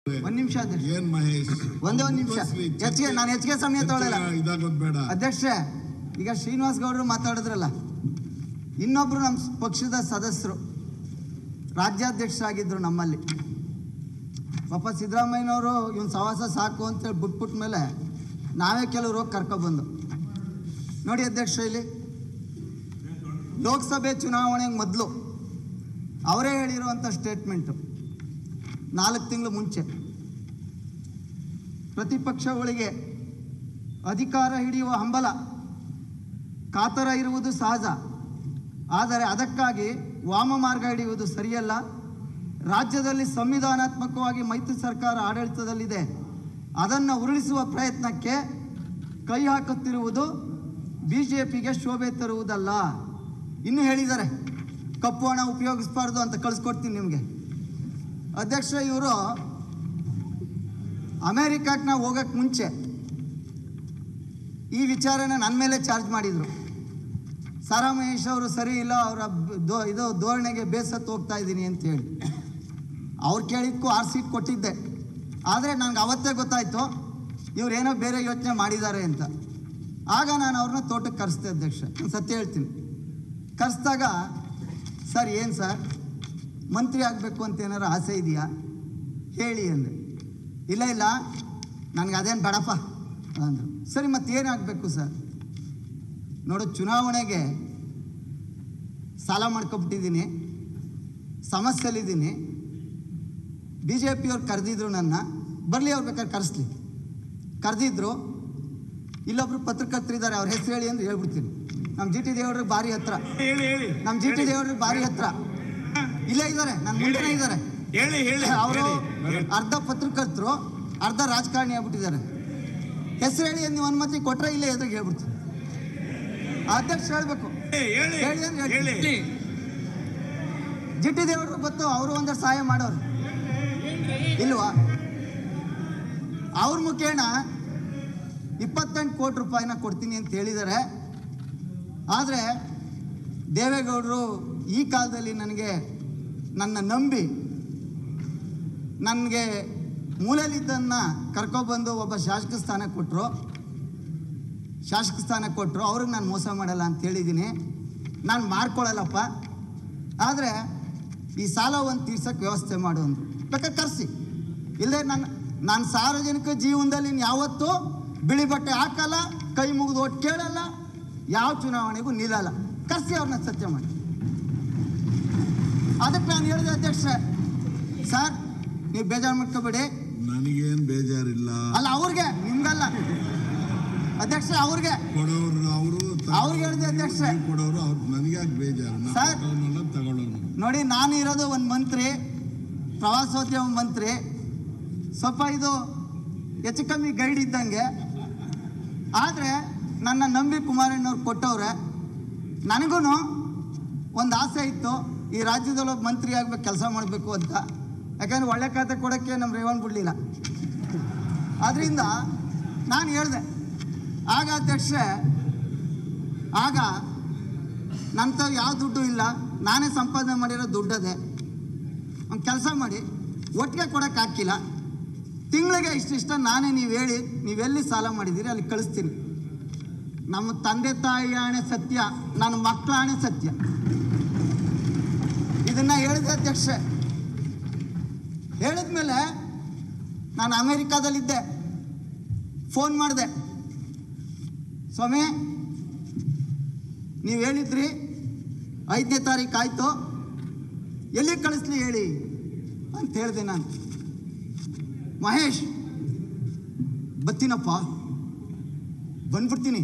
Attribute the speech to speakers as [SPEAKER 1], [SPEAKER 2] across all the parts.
[SPEAKER 1] ಒಂದ್ ನಿಮಿಷ ಅಧ್ಯಕ್ಷ.
[SPEAKER 2] ಏನ್ ಮಹೇಶ್,
[SPEAKER 1] ಒಂದೇ ಒಂದ್ ನಿಮಿಷ ಹೆಚ್ಚಿಗೆ, ನಾನು ಹೆಚ್ಚಿಗೆ ಸಮಯ ತಗೊಳ್ಳಲ್ಲ
[SPEAKER 2] ಇದಾಗೋದ್ ಬೇಡ
[SPEAKER 1] ಅಧ್ಯಕ್ಷ. ಈಗ ಶ್ರೀನಿವಾಸ್ ಗೌಡರು ಮಾತಾಡಿದ್ರಲ್ಲ, ಇನ್ನೊಬ್ರು ನಮ್ಮ ಪಕ್ಷದ ಸದಸ್ಯರು ರಾಜ್ಯಾಧ್ಯಕ್ಷರಾಗಿದ್ರು ನಮ್ಮಲ್ಲಿ. ಪಾಪ ಸಿದ್ದರಾಮಯ್ಯನವರು ಇವನ್ ಸವಾಸ ಸಾಕು ಅಂತೇಳಿ ಬಿಟ್ಬಿಟ್ಟ ಮೇಲೆ ನಾವೇ ಕೆಲವರು ಹೋಗಿ ಕರ್ಕೊಬಂದು ನೋಡಿ ಅಧ್ಯಕ್ಷ, ಇಲ್ಲಿ ಲೋಕಸಭೆ ಚುನಾವಣೆಗೆ ಮೊದಲು ಅವರೇ ಹೇಳಿರುವಂಥ ಸ್ಟೇಟ್ಮೆಂಟು 4 ತಿಂಗಳು ಮುಂಚೆ, ಪ್ರತಿಪಕ್ಷಗಳಿಗೆ ಅಧಿಕಾರ ಹಿಡಿಯುವ ಹಂಬಲ ಕಾತರ ಇರುವುದು ಸಹಜ, ಆದರೆ ಅದಕ್ಕಾಗಿ ವಾಮ ಮಾರ್ಗ ಹಿಡಿಯುವುದು ಸರಿಯಲ್ಲ. ರಾಜ್ಯದಲ್ಲಿ ಸಂವಿಧಾನಾತ್ಮಕವಾಗಿ ಮೈತ್ರಿ ಸರ್ಕಾರ ಆಡಳಿತದಲ್ಲಿದೆ, ಅದನ್ನು ಉರುಳಿಸುವ ಪ್ರಯತ್ನಕ್ಕೆ ಕೈ ಹಾಕುತ್ತಿರುವುದು BJPಗೆ ಶೋಭೆ ತರುವುದಲ್ಲ. ಇನ್ನು ಹೇಳಿದ್ದಾರೆ, ಕಪ್ಪು ಹಣ ಉಪಯೋಗಿಸಬಾರ್ದು ಅಂತ ಕಳಿಸ್ಕೊಡ್ತೀನಿ ನಿಮಗೆ ಅಧ್ಯಕ್ಷ. ಇವರು ಅಮೇರಿಕಕ್ಕೆ ನಾವು ಹೋಗೋಕ್ಕೆ ಮುಂಚೆ ಈ ವಿಚಾರನ ನನ್ನ ಮೇಲೆ ಚಾರ್ಜ್ ಮಾಡಿದರು. ಸಾರಾ ಮಹೇಶ್ ಅವರು ಸರಿ ಇಲ್ಲ, ಅವರ ಇದು ಧೋರಣೆಗೆ ಬೇಸತ್ತು ಹೋಗ್ತಾ ಇದ್ದೀನಿ ಅಂತ ಹೇಳಿ ಅವ್ರು ಕೇಳಿದ್ದಕ್ಕೂ 6 ಸೀಟ್ ಕೊಟ್ಟಿದ್ದೆ. ಆದರೆ ನನಗೆ ಅವತ್ತೇ ಗೊತ್ತಾಯಿತು ಇವರೇನೋ ಬೇರೆ ಯೋಚನೆ ಮಾಡಿದ್ದಾರೆ ಅಂತ. ಆಗ ನಾನು ಅವ್ರನ್ನ ತೋಟಕ್ಕೆ ಕರೆಸ್ದೆ ಅಧ್ಯಕ್ಷ, ನಾನು ಸತ್ಯ ಹೇಳ್ತೀನಿ. ಕರೆಸಿದಾಗ, ಸರ್ ಏನು ಸರ್ ಮಂತ್ರಿ ಆಗಬೇಕು ಅಂತ ಏನಾರು ಆಸೆ ಇದೆಯಾ ಹೇಳಿ ಅಂದೆ. ಇಲ್ಲ ಇಲ್ಲ ನನಗೆ ಅದೇನು ಬೇಡಪ್ಪ ಅಂದರು. ಸರಿ ಮತ್ತೇನಾಗಬೇಕು ಸರ್? ನೋಡು, ಚುನಾವಣೆಗೆ ಸಾಲ ಮಾಡ್ಕೊಬಿಟ್ಟಿದ್ದೀನಿ, ಸಮಸ್ಯೆಲಿದ್ದೀನಿ. BJPಯವ್ರು ಕರೆದಿದ್ರು ನನ್ನ, ಬರಲಿ ಅವ್ರು ಬೇಕಾದ್ರೆ ಕರೆಸ್ಲಿ. ಕರೆದಿದ್ರು. ಇಲ್ಲೊಬ್ರು ಪತ್ರಕರ್ತರಿದ್ದಾರೆ, ಅವ್ರ ಹೆಸರು ಹೇಳಿ ಅಂದ್ರೆ ಹೇಳ್ಬಿಡ್ತೀನಿ. ನಮ್ಮ GT ದೇವ್ರಿಗೆ ಭಾರಿ ಹತ್ರ, ನಮ್ಮ GT ದೇವ್ರಿಗೆ ಭಾರಿ ಹತ್ರ ಇಲ್ಲೇ ಇದ್ದಾರೆ, ನನ್ನ ಮುಂದೆ ಇದ್ದಾರೆ. ಅವರು ಅರ್ಧ ಪತ್ರಕರ್ತರು, ಅರ್ಧ ರಾಜಕಾರಣಿ ಆಗ್ಬಿಟ್ಟಿದ್ದಾರೆ. ಹೆಸರು ಹೇಳಿ ನೀವು ಅನುಮತಿ ಕೊಟ್ಟರೆ ಇಲ್ಲೇ ಎದುರಿಗೆ ಹೇಳ್ಬಿಡ್ತೀನಿ. ಅಧ್ಯಕ್ಷ ಹೇಳ್ಬೇಕು, ಹೇಳಿ ಅಂದ್ರೆ ಹೇಳಿ. GT ದೇವ್ರಿಗೆ ಗೊತ್ತು, ಅವರು ಒಂದಷ್ಟು ಸಹಾಯ ಮಾಡೋರು ಇಲ್ವಾ? ಅವ್ರ ಮುಖೇನ 28 ಕೋಟಿ ರೂಪಾಯಿನ ಕೊಡ್ತೀನಿ ಅಂತ ಹೇಳಿದ್ದಾರೆ. ಆದರೆ ದೇವೇಗೌಡರು ಈ ಕಾಲದಲ್ಲಿ ನನ್ನ ನಂಬಿ ನನಗೆ ಮೂಲೆಯಲ್ಲಿದ್ದನ್ನು ಕರ್ಕೊಬಂದು ಒಬ್ಬ ಶಾಸಕ ಸ್ಥಾನ ಕೊಟ್ಟರು. ಅವ್ರಿಗೆ ನಾನು ಮೋಸ ಮಾಡಲ್ಲ ಅಂತ ಹೇಳಿದ್ದೀನಿ. ನಾನು ಮಾಡ್ಕೊಳ್ಳಲ್ಲಪ್ಪ, ಆದರೆ ಈ ಸಾಲ ಒಂದು ತೀರ್ಸೋಕ್ಕೆ ವ್ಯವಸ್ಥೆ ಮಾಡು ಅಂದರು. ಬೇಕಾದ್ರೆ ಕರೆಸಿ, ಇಲ್ಲದೆ ನಾನು ಸಾರ್ವಜನಿಕ ಜೀವನದಲ್ಲಿ ಯಾವತ್ತೂ ಬಿಳಿ ಬಟ್ಟೆ ಹಾಕಲ್ಲ, ಕೈ ಮುಗಿದು ಒಟ್ಟು ಕೇಳಲ್ಲ, ಯಾವ ಚುನಾವಣೆಗೂ ನಿಲ್ಲಲ್ಲ. ಕರೆಸಿ ಅವ್ರನ್ನ ಸತ್ಯ ಮಾಡಿ. ಅದಕ್ಕೆ ನಾನು ಹೇಳಿದೆ ಅಧ್ಯಕ್ಷ, ಸರ್ ನೀವು ಬೇಜಾರು ಮಾಡ್ಕೋಬೇಡಿ.
[SPEAKER 2] ನನಗೇನು ಬೇಜಾರಿಲ್ಲ.
[SPEAKER 1] ಅಲ್ಲ ಅವ್ರಿಗೆ, ನಿಮ್ಗಲ್ಲ ಅಧ್ಯಕ್ಷ, ಅವ್ರಿಗೆ ಹೇಳಿದೆ ಅಧ್ಯಕ್ಷ.
[SPEAKER 2] ಕೊಡೋರು ನನಗೆ ಬೇಜಾರು
[SPEAKER 1] ಸರ್.
[SPEAKER 2] ತಗೊಳ್ಳೋರು
[SPEAKER 1] ನೋಡಿ, ನಾನು ಇರೋದು ಒಂದು ಮಂತ್ರಿ, ಪ್ರವಾಸೋದ್ಯಮ ಮಂತ್ರಿ. ಸ್ವಲ್ಪ ಇದು ಹೆಚ್ಚು ಕಮ್ಮಿ ಗೈಡ್ ಇದ್ದಂಗೆ. ಆದರೆ ನನ್ನ ನಂಬಿ ಕುಮಾರಣ್ಣವ್ರು ಕೊಟ್ಟವ್ರೆ. ನನಗೂ ಒಂದು ಆಸೆ ಇತ್ತು, ಈ ರಾಜ್ಯದಲ್ಲಿ ಒಬ್ಬ ಮಂತ್ರಿ ಆಗ್ಬೇಕು, ಕೆಲಸ ಮಾಡಬೇಕು ಅಂತ. ಯಾಕಂದರೆ ಒಳ್ಳೆ ಖಾತೆ ಕೊಡೋಕ್ಕೆ ನಮ್ಮ ರೇವಣ್ಣ ಬಿಡಲಿಲ್ಲ. ಆದ್ದರಿಂದ ನಾನು ಹೇಳಿದೆ. ಆಗ ಅಧ್ಯಕ್ಷ, ಆಗ ನನ್ನ ಯಾವ ದುಡ್ಡು ಇಲ್ಲ, ನಾನೇ ಸಂಪಾದನೆ ಮಾಡಿರೋ ದುಡ್ಡದೆ. ಒಂದು ಕೆಲಸ ಮಾಡಿ, ಒಟ್ಟಿಗೆ ಕೊಡೋಕ್ಕೆ ಹಾಕಿಲ್ಲ, ತಿಂಗಳಿಗೆ ಇಷ್ಟಿಷ್ಟ ನಾನೇ ನೀವೆಲ್ಲಿ ಸಾಲ ಮಾಡಿದ್ದೀರಿ ಅಲ್ಲಿ ಕಳಿಸ್ತೀನಿ. ನಮ್ಮ ತಂದೆ ತಾಯಿ ಆಣೆ ಸತ್ಯ, ನನ್ನ ಮಕ್ಕಳ ಆಣೆ ಸತ್ಯ. ಇದನ್ನು ಹೇಳಿದೆ ಅಧ್ಯಕ್ಷ. ಹೇಳಿದ್ಮೇಲೆ ನಾನು ಅಮೇರಿಕಾದಲ್ಲಿದ್ದೆ. ಫೋನ್ ಮಾಡಿದೆ, ಸ್ವಾಮಿ ನೀವು ಹೇಳಿದ್ರಿ 5ನೇ ತಾರೀಕು ಆಯಿತು, ಎಲ್ಲಿ ಕಳಿಸ್ಲಿ ಹೇಳಿ ಅಂತ ಹೇಳಿದೆ ನಾನು. ಮಹೇಶ್ ಬರ್ತೀನಪ್ಪ, ಬಂದ್ಬಿಡ್ತೀನಿ,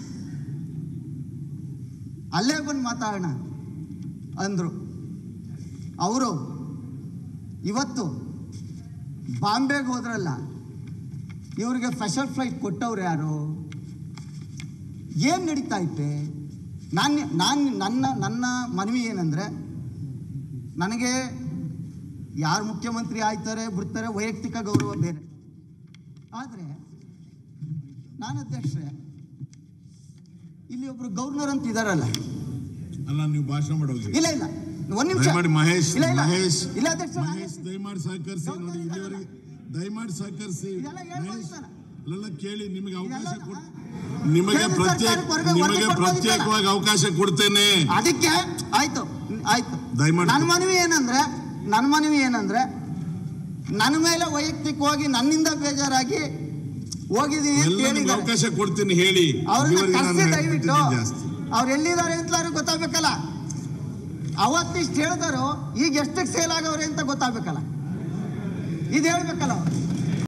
[SPEAKER 1] ಅಲ್ಲೇ ಬಂದು ಮಾತಾಡೋಣ ಅಂದರು. ಅವರು ಇವತ್ತು ಬಾಂಬೆಗೆ ಹೋದ್ರಲ್ಲ, ಇವ್ರಿಗೆ ಸ್ಪೆಷಲ್ ಫ್ಲೈಟ್ ಕೊಟ್ಟವ್ರು ಯಾರು? ಏನು ನಡೀತಾ ಐತೆ? ನನ್ನ ಮನವಿ ಏನಂದರೆ, ನನಗೆ ಯಾರು ಮುಖ್ಯಮಂತ್ರಿ ಆಯ್ತಾರೆ ಬಿಡ್ತಾರೆ ವೈಯಕ್ತಿಕ ಗೌರವ ಬೇರೆ. ಆದರೆ ನಾನು ಅಧ್ಯಕ್ಷ, ಇಲ್ಲಿ ಒಬ್ರು ಗವರ್ನರ್ ಅಂತ ಇದಾರಲ್ಲ,
[SPEAKER 2] ಅಲ್ಲ ನೀವು ಭಾಷಣ ಮಾಡೋಗಿ.
[SPEAKER 1] ಇಲ್ಲ ಇಲ್ಲ ಒಂದ್ ನಿಮಿಷ
[SPEAKER 2] ಮಹೇಶ್
[SPEAKER 1] ಇಲ್ಲ ಇಲ್ಲ
[SPEAKER 2] ಮಹೇಶ್
[SPEAKER 1] ಇಲ್ಲ ಅಧ್ಯಕ್ಷ,
[SPEAKER 2] ಮಹೇಶ್ ದಯಮಾಡಿ ಸಹಕರಿಸಿ. ನೋಡಿ, ಇಲ್ಲಿವರೆಗೆ ದಯಮಾಡಿ ಸಹಕರಿಸಿ.
[SPEAKER 1] ಇದೆಲ್ಲ ಹೇಳ್ಬೋದು ಸರ್.
[SPEAKER 2] ಅಲ್ಲ ಕೇಳಿ, ನಿಮಗೆ ಅವಕಾಶ
[SPEAKER 1] ಇದೆಲ್ಲ
[SPEAKER 2] ನಿಮಗೆ
[SPEAKER 1] ಕೇಂದ್ರ ಸರ್ಕಾರಕ್ಕೆ
[SPEAKER 2] ನಿಮಗೆ ಪ್ರತ್ಯೇಕವಾಗಿ ಅವಕಾಶ ಕೊಡ್ತೇನೆ.
[SPEAKER 1] ಅದಕ್ಕೆ ಆಯ್ತು ಆಯ್ತು.
[SPEAKER 2] ದಯಮಾಡಿ
[SPEAKER 1] ನನ್ನ ಮನವಿ ಏನಂದ್ರೆ ನನ್ನ ಮೇಲೆ ವೈಯಕ್ತಿಕವಾಗಿ ನನ್ನಿಂದ ಬೇಜಾರಾಗಿ ಹೋಗಿದೀನಿ ಅಂತ ಹೇಳಿದ್ದಾರೆ.
[SPEAKER 2] ಅವಕಾಶ ಕೊಡ್ತೀನಿ ಹೇಳಿ.
[SPEAKER 1] ಅವ್ರನ್ನ ಕರ್ಸಿ ದಯವಿಟ್ಟು ಅವ್ರು ಎಲ್ಲಿದ್ದಾರೆ ಅಂತಲಾರು ಗೊತ್ತಾಗ್ಬೇಕಲ್ಲ. ಅವತ್ತಿಷ್ಟು ಹೇಳಿದಾರು, ಈಗ ಎಷ್ಟಕ್ಕೆ ಸೇಲ್ ಆಗವ್ರೆ ಅಂತ ಗೊತ್ತಾಗ್ಬೇಕಲ್ಲ. ಇದು ಹೇಳ್ಬೇಕಲ್ಲ.